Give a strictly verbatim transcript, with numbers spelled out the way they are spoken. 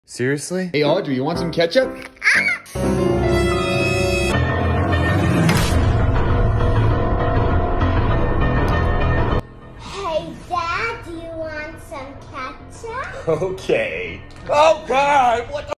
Seriously? Hey, Audrey, you want some ketchup? Hey, Dad, do you want some ketchup? Okay. Oh, God! What the